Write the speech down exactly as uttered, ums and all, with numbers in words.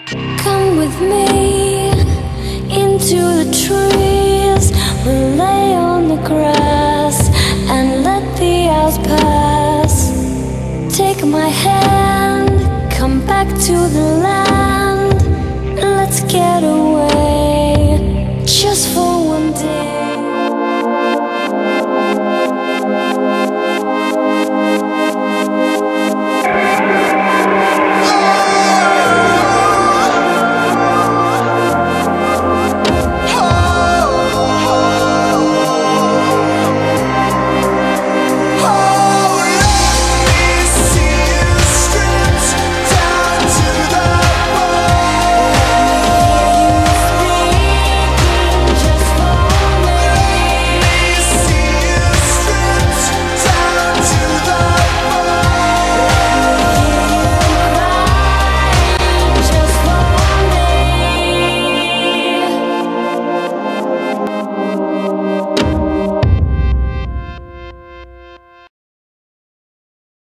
Come with me into the trees. We'll lay on the grass and let the hours pass. Take my hand.